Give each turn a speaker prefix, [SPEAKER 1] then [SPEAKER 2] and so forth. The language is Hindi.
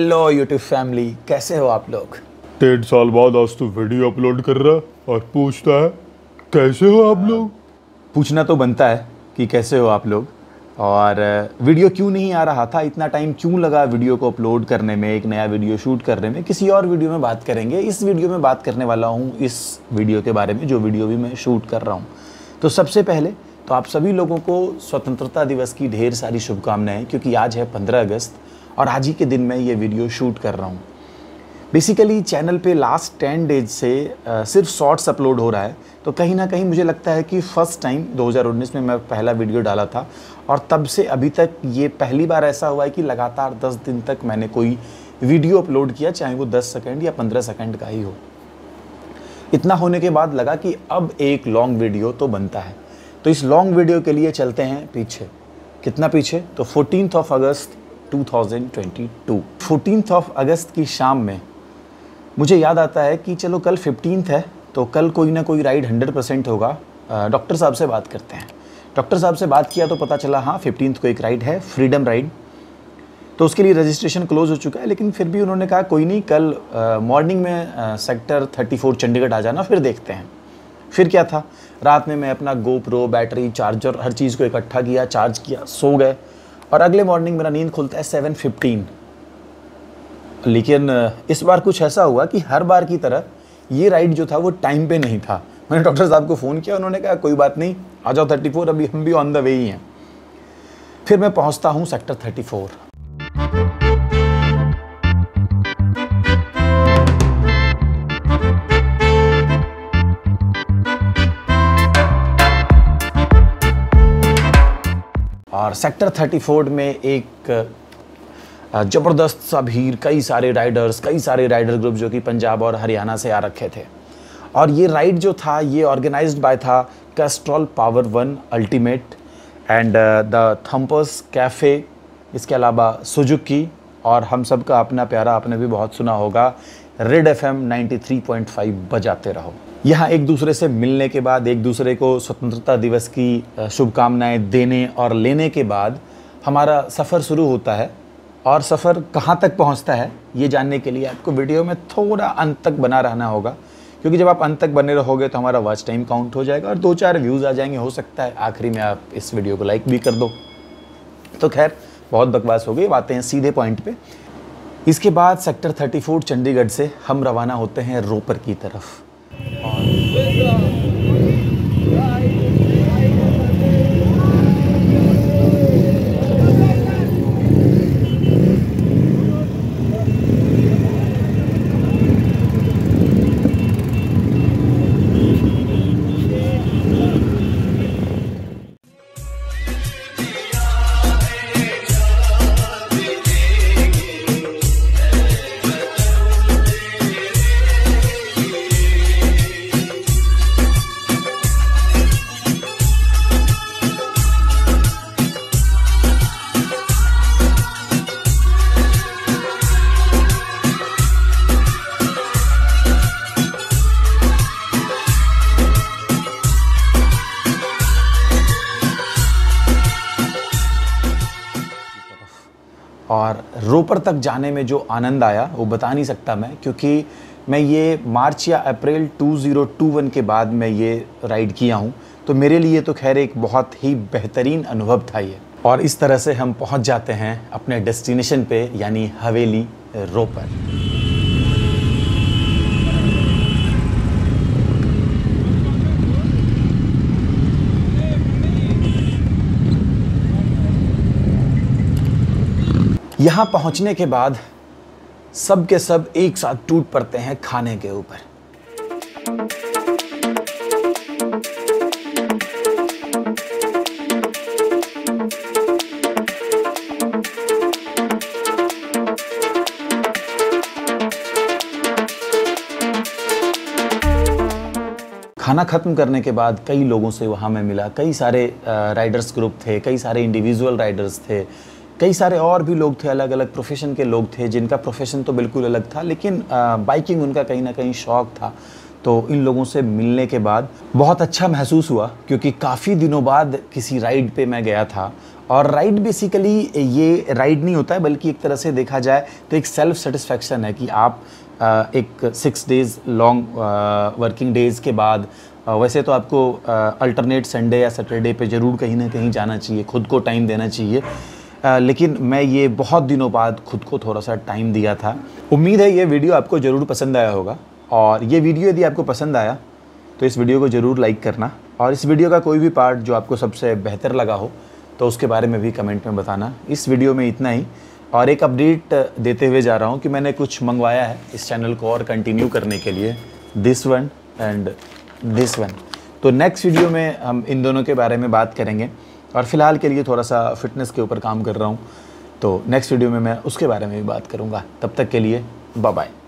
[SPEAKER 1] हेलो यूट्यूब फैमिली, कैसे हो आप लोग।
[SPEAKER 2] 3 साल बाद आज तो वीडियो अपलोड कर रहा और पूछता है कैसे हो आप लोग।
[SPEAKER 1] पूछना तो बनता है कि कैसे हो आप लोग, और वीडियो क्यों नहीं आ रहा था, इतना टाइम क्यों लगा वीडियो को अपलोड करने में, एक नया वीडियो शूट करने में, किसी और वीडियो में बात करेंगे। इस वीडियो में बात करने वाला हूँ इस वीडियो के बारे में, जो वीडियो भी मैं शूट कर रहा हूँ। तो सबसे पहले तो आप सभी लोगों को स्वतंत्रता दिवस की ढेर सारी शुभकामनाएं, क्योंकि आज है 15 अगस्त और आज ही के दिन मैं ये वीडियो शूट कर रहा हूँ। बेसिकली चैनल पे लास्ट 10 डेज से सिर्फ शॉर्ट्स अपलोड हो रहा है, तो कहीं ना कहीं मुझे लगता है कि फ़र्स्ट टाइम 2019 में मैं पहला वीडियो डाला था और तब से अभी तक ये पहली बार ऐसा हुआ है कि लगातार 10 दिन तक मैंने कोई वीडियो अपलोड किया, चाहे वो 10 सेकंड या 15 सेकंड का ही हो। इतना होने के बाद लगा कि अब एक लॉन्ग वीडियो तो बनता है, तो इस लॉन्ग वीडियो के लिए चलते हैं पीछे। कितना पीछे? तो 14 अगस्त 2022। 14 अगस्त की शाम में मुझे याद आता है कि चलो कल 15 है, तो कल कोई ना कोई राइड 100% होगा। डॉक्टर साहब से बात करते हैं। डॉक्टर साहब से बात किया तो पता चला हाँ 15 को एक राइड है, फ्रीडम राइड। तो उसके लिए रजिस्ट्रेशन क्लोज हो चुका है, लेकिन फिर भी उन्होंने कहा कोई नहीं, कल मॉर्निंग में सेक्टर 34 चंडीगढ़ आ जाना, फिर देखते हैं। फिर क्या था, रात में मैं अपना गोप्रो, बैटरी, चार्जर, हर चीज़ को इकट्ठा किया, चार्ज किया, सो गए और अगले मॉर्निंग मेरा नींद खुलता है 7:15। लेकिन इस बार कुछ ऐसा हुआ कि हर बार की तरह ये राइड जो था वो टाइम पे नहीं था। मैंने डॉक्टर साहब को फ़ोन किया, उन्होंने कहा कोई बात नहीं, आ जाओ 34, अभी हम भी ऑन द वे ही हैं। फिर मैं पहुंचता हूं सेक्टर 34। और सेक्टर 34 में एक ज़बरदस्त सा भीड़, कई सारे राइडर ग्रुप जो कि पंजाब और हरियाणा से आ रखे थे। और ये राइड जो था ये ऑर्गेनाइज्ड बाय था Castrol power one ultimate and the Thumpers café, इसके अलावा सुजुकी और हम सब का अपना प्यारा, आपने भी बहुत सुना होगा, रेड FM 93.5 बजाते रहो। यहाँ एक दूसरे से मिलने के बाद, एक दूसरे को स्वतंत्रता दिवस की शुभकामनाएं देने और लेने के बाद हमारा सफ़र शुरू होता है। और सफ़र कहाँ तक पहुँचता है ये जानने के लिए आपको वीडियो में थोड़ा अंत तक बना रहना होगा, क्योंकि जब आप अंत तक बने रहोगे तो हमारा वॉच टाइम काउंट हो जाएगा और 2-4 व्यूज़ आ जाएंगे। हो सकता है आखिरी में आप इस वीडियो को लाइक भी कर दो। तो खैर बहुत बकवास हो गई, आते हैं सीधे पॉइंट पे। इसके बाद सेक्टर 34 चंडीगढ़ से हम रवाना होते हैं रोपर की तरफ। और रोपर तक जाने में जो आनंद आया वो बता नहीं सकता मैं, क्योंकि मैं ये मार्च या अप्रैल 2021 के बाद मैं ये राइड किया हूँ, तो मेरे लिए तो खैर एक बहुत ही बेहतरीन अनुभव था ये। और इस तरह से हम पहुँच जाते हैं अपने डेस्टिनेशन पे, यानी हवेली रोपर। यहाँ पहुँचने के बाद सब के सब एक साथ टूट पड़ते हैं खाने के ऊपर। खाना ख़त्म करने के बाद कई लोगों से वहाँ मैं मिला, कई सारे राइडर्स ग्रुप थे, कई सारे इंडिविजुअल राइडर्स थे, कई सारे और भी लोग थे, अलग अलग प्रोफेशन के लोग थे, जिनका प्रोफेशन तो बिल्कुल अलग था, लेकिन बाइकिंग उनका कहीं ना कहीं शौक़ था। तो इन लोगों से मिलने के बाद बहुत अच्छा महसूस हुआ, क्योंकि काफ़ी दिनों बाद किसी राइड पे मैं गया था और राइड बेसिकली ये राइड नहीं होता है, बल्कि एक तरह से देखा जाए तो एक सेल्फ सेटिस्फैक्शन है कि आप एक 6 डेज़ लॉन्ग वर्किंग डेज़ के बाद वैसे तो आपको अल्टरनेट संडे या सैटरडे पे ज़रूर कहीं ना कहीं जाना चाहिए, खुद को टाइम देना चाहिए। लेकिन मैं ये बहुत दिनों बाद खुद को थोड़ा सा टाइम दिया था। उम्मीद है ये वीडियो आपको ज़रूर पसंद आया होगा, और ये वीडियो यदि आपको पसंद आया तो इस वीडियो को ज़रूर लाइक करना, और इस वीडियो का कोई भी पार्ट जो आपको सबसे बेहतर लगा हो तो उसके बारे में भी कमेंट में बताना। इस वीडियो में इतना ही, और एक अपडेट देते हुए जा रहा हूँ कि मैंने कुछ मंगवाया है इस चैनल को और कंटिन्यू करने के लिए, this one and this one. तो नेक्स्ट वीडियो में हम इन दोनों के बारे में बात करेंगे, और फिलहाल के लिए थोड़ा सा फिटनेस के ऊपर काम कर रहा हूँ, तो नेक्स्ट वीडियो में मैं उसके बारे में भी बात करूँगा। तब तक के लिए बाय बाय।